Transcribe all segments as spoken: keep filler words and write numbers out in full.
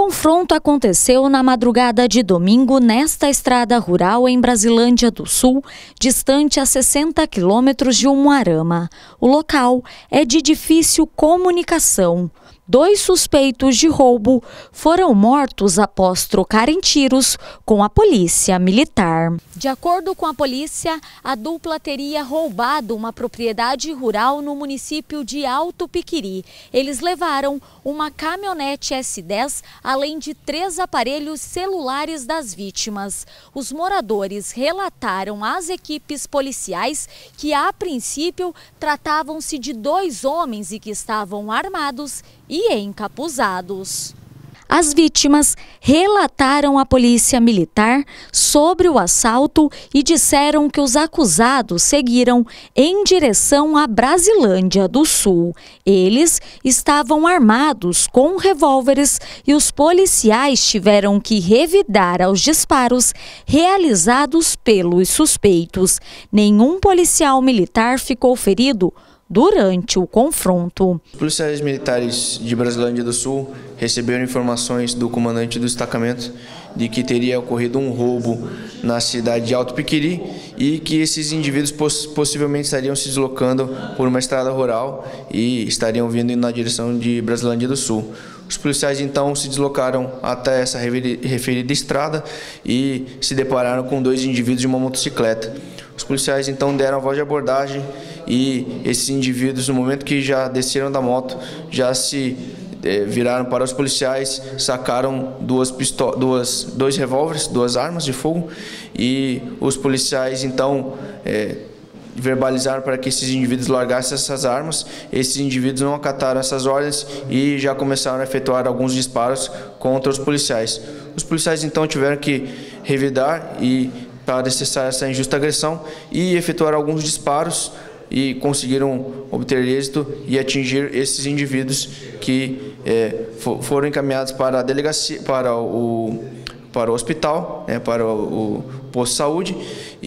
confronto aconteceu na madrugada de domingo nesta estrada rural em Brasilândia do Sul, distante a sessenta quilômetros de Umuarama. O local é de difícil comunicação. Dois suspeitos de roubo foram mortos após trocarem tiros com a polícia militar. De acordo com a polícia, a dupla teria roubado uma propriedade rural no município de Alto Piquiri. Eles levaram uma caminhonete S dez, além de três aparelhos celulares das vítimas. Os moradores relataram às equipes policiais que, a princípio, tratavam-se de dois homens e que estavam armados e encapuzados. As vítimas relataram à polícia militar sobre o assalto e disseram que os acusados seguiram em direção à Brasilândia do Sul. Eles estavam armados com revólveres e os policiais tiveram que revidar aos disparos realizados pelos suspeitos. Nenhum policial militar ficou ferido durante o confronto. Os policiais militares de Brasilândia do Sul receberam informações do comandante do destacamento de que teria ocorrido um roubo na cidade de Alto Piquiri e que esses indivíduos poss possivelmente estariam se deslocando por uma estrada rural e estariam vindo na direção de Brasilândia do Sul. Os policiais então se deslocaram até essa referida estrada e se depararam com dois indivíduos de uma motocicleta. Os policiais então deram a voz de abordagem e esses indivíduos, no momento que já desceram da moto, já se eh, viraram para os policiais, sacaram duas pistolas, duas, dois revólveres, duas armas de fogo, e os policiais então eh, verbalizaram para que esses indivíduos largassem essas armas. Esses indivíduos não acataram essas ordens e já começaram a efetuar alguns disparos contra os policiais. Os policiais então tiveram que revidar e para cessar essa injusta agressão e efetuar alguns disparos e conseguiram obter êxito e atingir esses indivíduos que é, foram encaminhados para a delegacia, para o, para o hospital, né, para o, o posto de saúde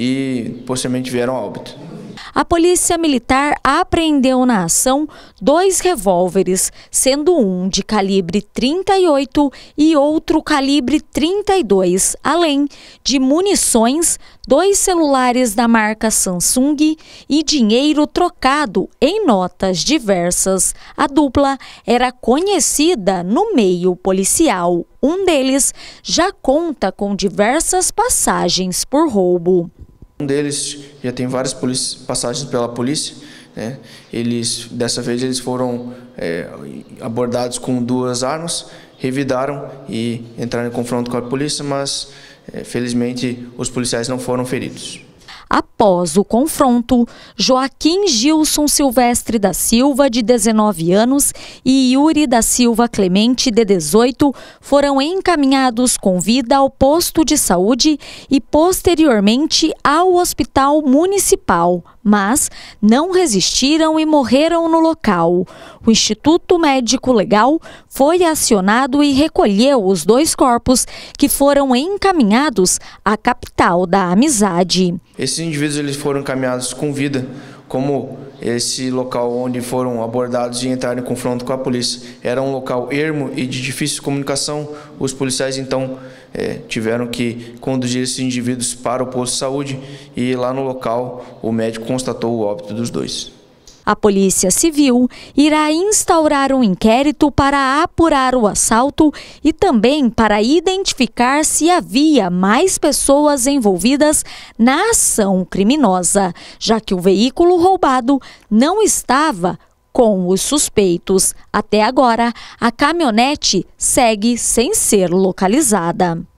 e posteriormente vieram a óbito. A polícia militar apreendeu na ação dois revólveres, sendo um de calibre trinta e oito e outro calibre trinta e dois, além de munições, dois celulares da marca Samsung e dinheiro trocado em notas diversas. A dupla era conhecida no meio policial. Um deles já conta com diversas passagens por roubo. Um deles já tem várias passagens pela polícia, né? Eles, dessa vez eles foram é, abordados com duas armas, revidaram e entraram em confronto com a polícia, mas é, felizmente os policiais não foram feridos. Após o confronto, Joaquim Gilson Silvestre da Silva, de dezenove anos, e Yuri da Silva Clemente, de dezoito, foram encaminhados com vida ao posto de saúde e posteriormente ao hospital municipal, mas não resistiram e morreram no local. O Instituto Médico Legal foi acionado e recolheu os dois corpos que foram encaminhados à capital da amizade. Esses indivíduos eles foram encaminhados com vida, como esse local onde foram abordados e entraram em confronto com a polícia era um local ermo e de difícil comunicação. Os policiais então é, tiveram que conduzir esses indivíduos para o posto de saúde e lá no local o médico constatou o óbito dos dois. A Polícia Civil irá instaurar um inquérito para apurar o assalto e também para identificar se havia mais pessoas envolvidas na ação criminosa, já que o veículo roubado não estava com os suspeitos. Até agora, a caminhonete segue sem ser localizada.